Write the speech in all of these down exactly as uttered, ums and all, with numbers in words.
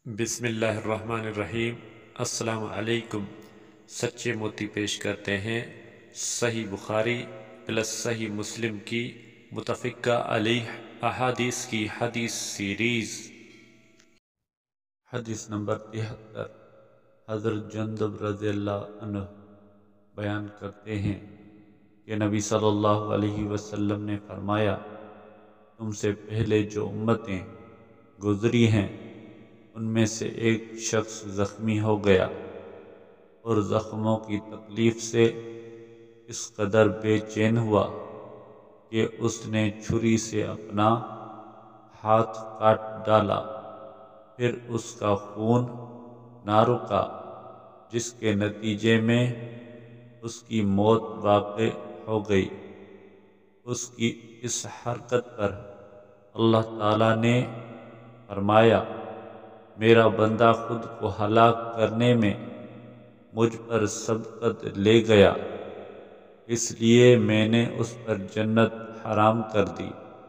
بسم اللہ الرحمن الرحیم۔ السلام علیکم۔ سچے موتی پیش کرتے ہیں صحیح بخاری پلس صحیح مسلم کی متفقہ علیہ احادیث کی حدیث سیریز۔ حدیث نمبر تہتر۔ حضرت جندب رضی اللہ عنہ بیان کرتے ہیں کہ نبی صلی اللہ علیہ وسلم نے فرمایا، تم سے پہلے جو امتیں گزری ہیں ان میں سے ایک شخص زخمی ہو گیا اور زخموں کی تکلیف سے اس قدر بے چین ہوا کہ اس نے چھری سے اپنا ہاتھ کاٹ ڈالا، پھر اس کا خون نہ رکا، جس کے نتیجے میں اس کی موت واقع ہو گئی۔ اس کی اس حرکت پر اللہ تعالیٰ نے فرمایا، میرا بندہ خود کو ہلاک کرنے میں مجھ پر سبقت لے گیا، اس لیے میں نے اس پر جنت حرام کر دی۔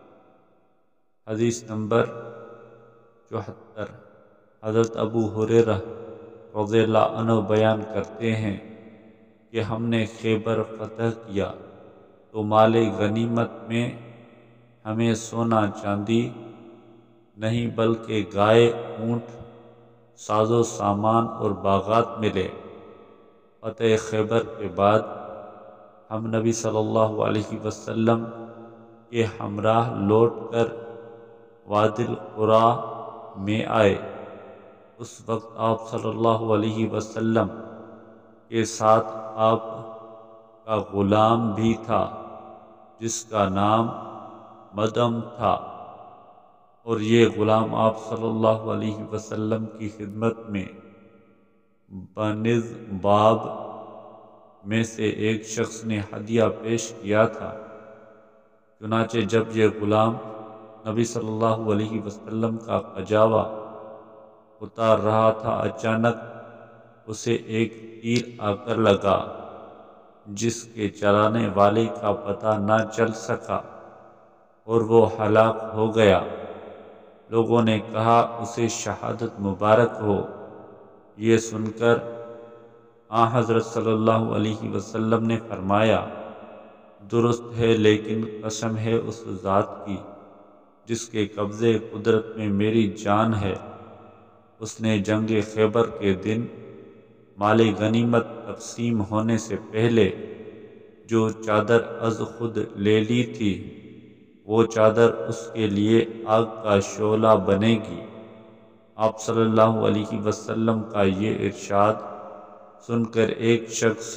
حدیث نمبر چوہتر۔ حضرت ابو ہریرہ رضی اللہ عنہ بیان کرتے ہیں کہ ہم نے خیبر فتح کیا تو مال غنیمت میں ہمیں سونا چاندی نہیں بلکہ گائے، اونٹ، ساز و سامان اور باغات ملے۔ فتح خیبر کے بعد ہم نبی صلی اللہ علیہ وسلم کے ہمراہ لوٹ کر وادی القریٰ میں آئے۔ اس وقت آپ صلی اللہ علیہ وسلم کے ساتھ آپ کا غلام بھی تھا جس کا نام مدعم تھا، اور یہ غلام آپ صلی اللہ علیہ وسلم کی خدمت میں بنظ باب میں سے ایک شخص نے ہدیہ پیش کیا تھا۔ چنانچہ جب یہ غلام نبی صلی اللہ علیہ وسلم کا قجاوہ اتار رہا تھا، اچانک اسے ایک تیر آ کر لگا جس کے چلانے والے کا پتہ نہ چل سکا اور وہ ہلاک ہو گیا۔ لوگوں نے کہا، اسے شہادت مبارک ہو۔ یہ سن کر آن حضرت صلی اللہ علیہ وسلم نے فرمایا، درست ہے، لیکن قسم ہے اس ذات کی جس کے قبضے قدرت میں میری جان ہے، اس نے جنگ خیبر کے دن مال غنیمت تقسیم ہونے سے پہلے جو چادر از خود لے لی تھی، وہ چادر اس کے لیے آگ کا شعلہ بنے گی۔ آپ صلی اللہ علیہ وسلم کا یہ ارشاد سن کر ایک شخص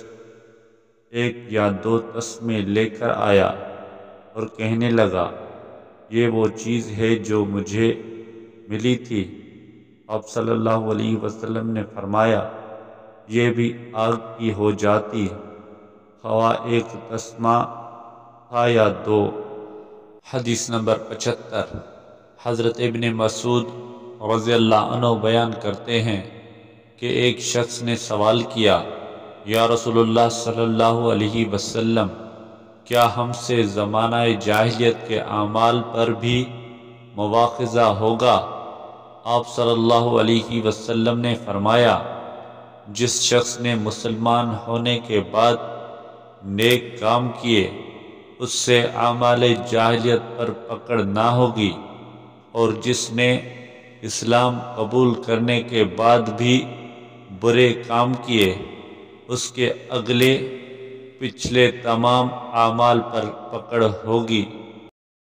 ایک یا دو تسمے لے کر آیا اور کہنے لگا، یہ وہ چیز ہے جو مجھے ملی تھی۔ آپ صلی اللہ علیہ وسلم نے فرمایا، یہ بھی آگ کی ہو جاتی، خواہ ایک تسمہ تھا یا دو۔ حدیث نمبر پچہتر۔ حضرت ابن مسعود رضی اللہ عنہ بیان کرتے ہیں کہ ایک شخص نے سوال کیا، یا رسول اللہ صلی اللہ علیہ وسلم، کیا ہم سے زمانہ جاہلیت کے اعمال پر بھی مواخذہ ہوگا؟ آپ صلی اللہ علیہ وسلم نے فرمایا، جس شخص نے مسلمان ہونے کے بعد نیک کام کیے اس سے اعمال جاہلیت پر پکڑ نہ ہوگی، اور جس نے اسلام قبول کرنے کے بعد بھی برے کام کیے اس کے اگلے پچھلے تمام اعمال پر پکڑ ہوگی۔